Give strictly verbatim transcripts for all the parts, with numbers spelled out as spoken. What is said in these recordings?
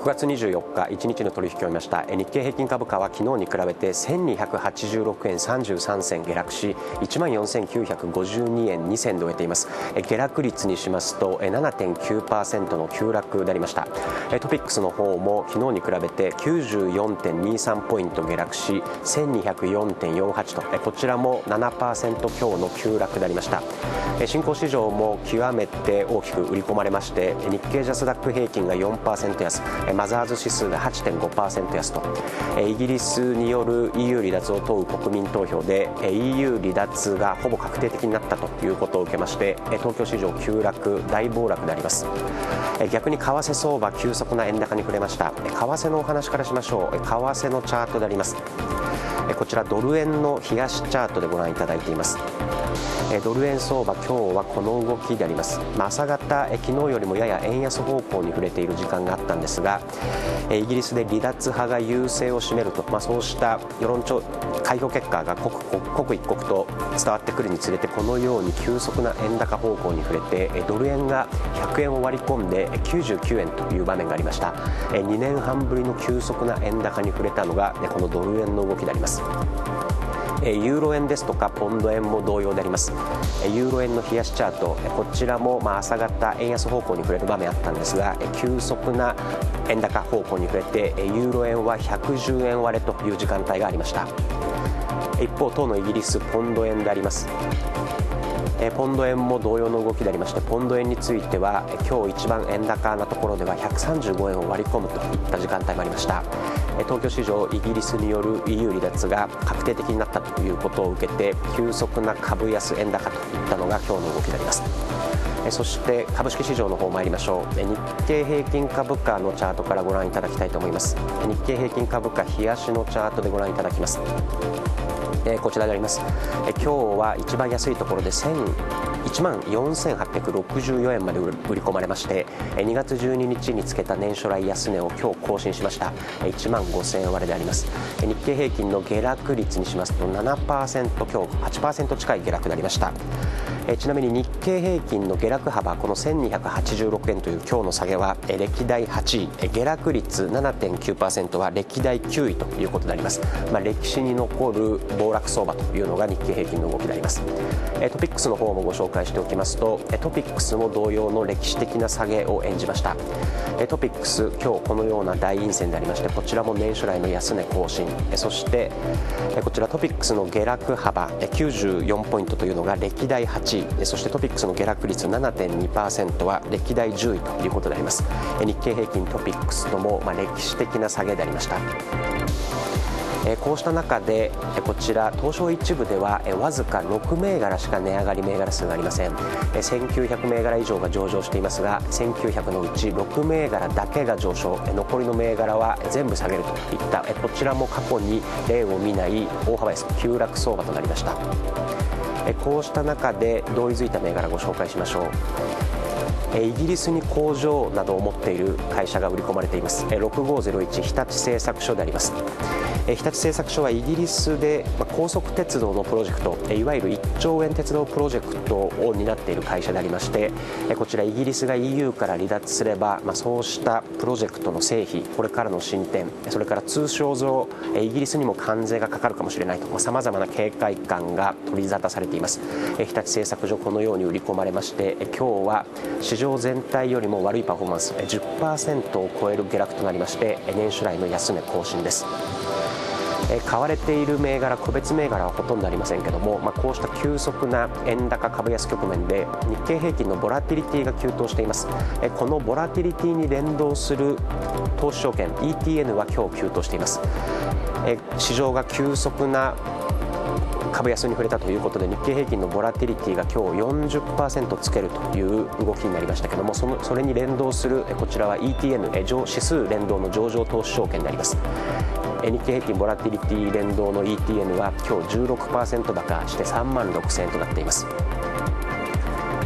くがつにじゅうよっか、いちにちの取引を見ました。日経平均株価は昨日に比べてせんにひゃくはちじゅうろくえんさんじゅうさんせん下落し、いちまんよんせんきゅうひゃくごじゅうにえんにせんで終えています。下落率にしますと ななてんきゅうパーセント の急落でありました。トピックスの方も昨日に比べて きゅうじゅうよんてんにさん ポイント下落し、せんにひゃくよんてんよんはち と、こちらも ななパーセント 強の急落でありました。新興市場も極めて大きく売り込まれまして、日経ジャスダック平均が よんパーセント 安、マザーズ指数が はちてんごパーセント 安と、イギリスによる イーユー 離脱を問う国民投票で イーユー 離脱がほぼ確定的になったということを受けまして、東京市場急落、大暴落であります。逆に為替相場、急速な円高に触れました。為替のお話からしましょう。為替のチャートであります。こちらドル円の冷やしチャートでご覧いただいています。ドル円相場、今日はこの動きであります。まあ、朝方、昨日よりもやや円安方向に触れている時間があったんですが、イギリスで離脱派が優勢を占めると、まあ、そうした世論調開票結果が刻刻一刻と伝わってくるにつれて、このように急速な円高方向に触れて、ドル円がひゃくえんを割り込んできゅうじゅうきゅうえんという場面がありました。にねんはんぶりの急速な円高に触れたのがこのドル円の動きであります。ユーロ円ですとかポンド円も同様であります。ユーロ円の冷やしチャート、こちらもまあ朝方円安方向に触れる場面あったんですが、急速な円高方向に触れてユーロ円はひゃくじゅうえん割れという時間帯がありました。一方、当のイギリスポンド円であります。ポンド円も同様の動きでありまして、ポンド円については今日一番円高なところではひゃくさんじゅうごえんを割り込むといった時間帯もありました。東京市場、イギリスによる イーユー 離脱が確定的になったということを受けて、急速な株安円高といったのが今日の動きであります。そして株式市場の方参りましょう。日経平均株価のチャートからご覧いただきたいと思います。日経平均株価冷やしのチャートでご覧いただきます。こちらであります。今日は一番安いところでいちまんよんせんはっぴゃくろくじゅうよえんまで売り込まれまして、にがつじゅうににちにつけた年初来安値を今日更新しました。いちまんごせんえん割れであります。日経平均の下落率にしますと ななパーセント 強、はちパーセント 近い下落でありました。ちなみに日経平均の下落幅、このせんにひゃくはちじゅうろくえんという今日の下げは歴代はちい、下落率 ななてんきゅうパーセント は歴代きゅういということであります。まあ、歴史に残る暴落相場というのが日経平均の動きであります。トピックスの方もご紹介しておきますと、トピックスも同様の歴史的な下げを演じました。トピックス、今日このような大陰線でありまして、こちらも年初来の安値更新、そしてこちらトピックスの下落幅きゅうじゅうよんポイントというのが歴代はちい、そしてトピックスの下落率 ななてんにパーセント は歴代じゅういということであります。日経平均、トピックスともまあ歴史的な下げでありました。こうした中でこちら東証一部ではわずかろくめいがらしか値上がり銘柄数がありません。せんきゅうひゃくめいがら以上が上場していますが、せんきゅうひゃくのうちろくめいがらだけが上昇、残りの銘柄は全部下げるといった、こちらも過去に例を見ない大幅安急落相場となりました。こうした中で同意づいた銘柄をご紹介しましょう。イギリスに工場などを持っている会社が売り込まれています。ろくごーぜろいち日立製作所であります。日立製作所はイギリスで高速鉄道のプロジェクト、いわゆるいっちょうえん鉄道プロジェクトを担っている会社でありまして、こちらイギリスが イーユー から離脱すれば、まあ、そうしたプロジェクトの成否、これからの進展、それから通商上イギリスにも関税がかかるかもしれないと、さまざまな警戒感が取り沙汰されています。日立製作所、このように売り込まれまして、今日は市場全体よりも悪いパフォーマンス じゅっパーセント を超える下落となりまして、年初来の安値更新です。買われている銘柄、個別銘柄はほとんどありませんけども、まあ、こうした急速な円高株安局面で日経平均のボラティリティが急騰しています。このボラティリティに連動する投資証券 イーティーエヌ は今日急騰しています。市場が急速な株安に触れたということで、日経平均のボラティリティが今日 よんじゅっパーセント つけるという動きになりましたけども、そのそれに連動するこちらは イーティーエヌ 指数連動の上場投資証券であります。日経平均ボラティリティ連動の イーティーエヌ は今日 じゅうろくパーセント 高してさんまんろくせんえんとなっています。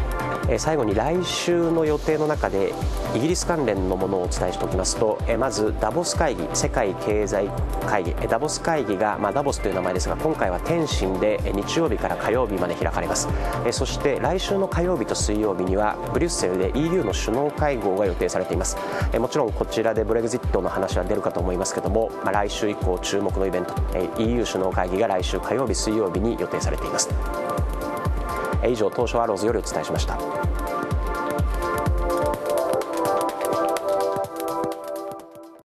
最後に来週の予定の中でイギリス関連のものをお伝えしておきますと、まずダボス会議、世界経済会議、ダボス会議が、まあ、ダボスという名前ですが、今回は天津で日曜日から火曜日まで開かれます。そして来週の火曜日と水曜日にはブリュッセルで イーユー の首脳会合が予定されています。もちろんこちらでブレグジットの話は出るかと思いますけども、まあ、来週以降注目のイベント イーユー 首脳会議が来週火曜日水曜日に予定されています。以上、東証アローズよりお伝えしました。